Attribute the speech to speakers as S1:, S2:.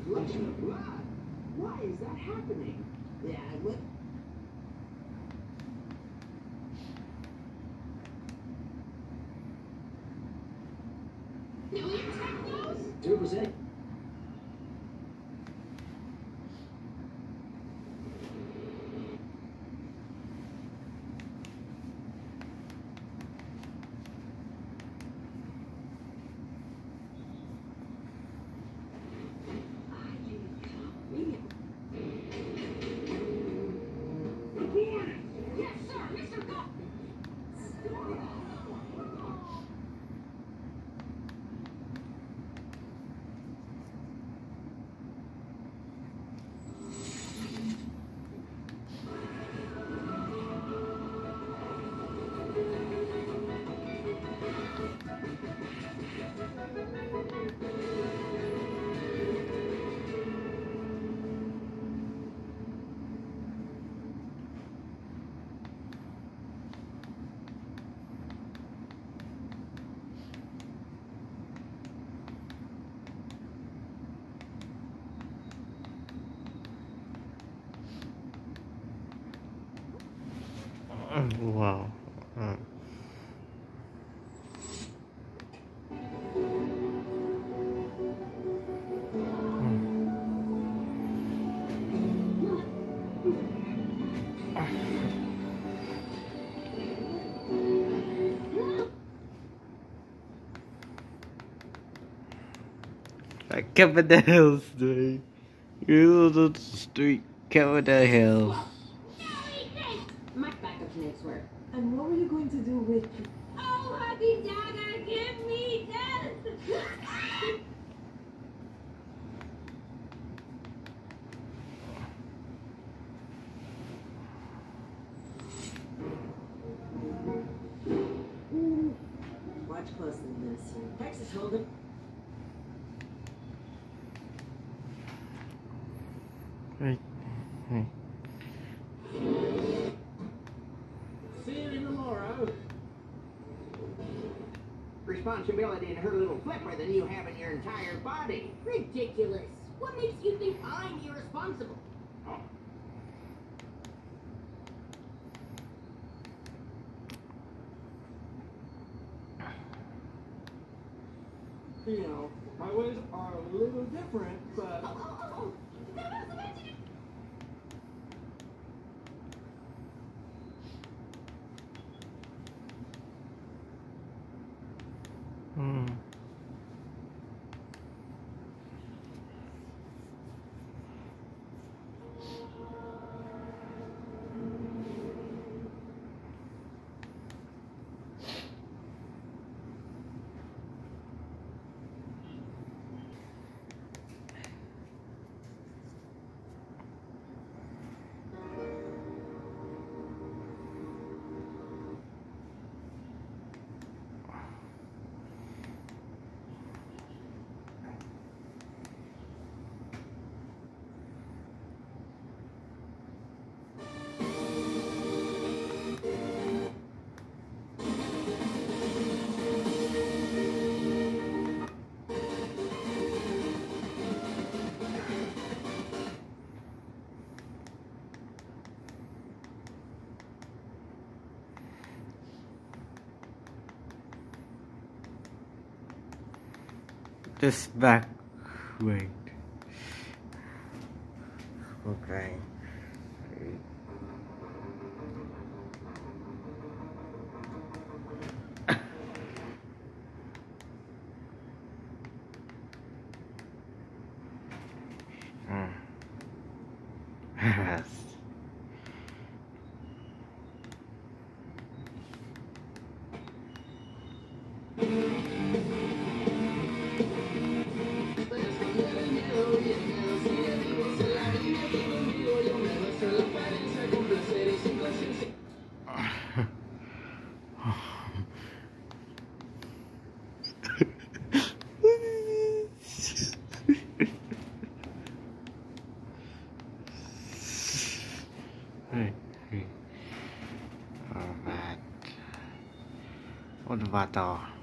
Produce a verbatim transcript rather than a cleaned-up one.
S1: flushing of blood. Why is that happening? Yeah, what?
S2: Can we check those?
S1: Two percent.
S2: Yes, sir, Mister Go.
S3: Wow. Uh. I covered the hills, dude. You the street covered the hills.
S2: My backup's next work.
S4: And what were you going to do with...
S2: Oh, happy dagger, give me death!
S4: Watch closely, Miss. Texas Hold'em.
S3: Right. Hey.
S1: See you tomorrow. Responsibility in her little flipper than you have in your entire body.
S2: Ridiculous. What makes you think I'm irresponsible?
S1: Oh.
S5: You know, my ways are a little different, but...
S2: Oh, oh, oh, oh. That was imaginary.
S3: Hmm. This back, wait. Okay. Hmm. Yes. Hey, hey. Alright. What about the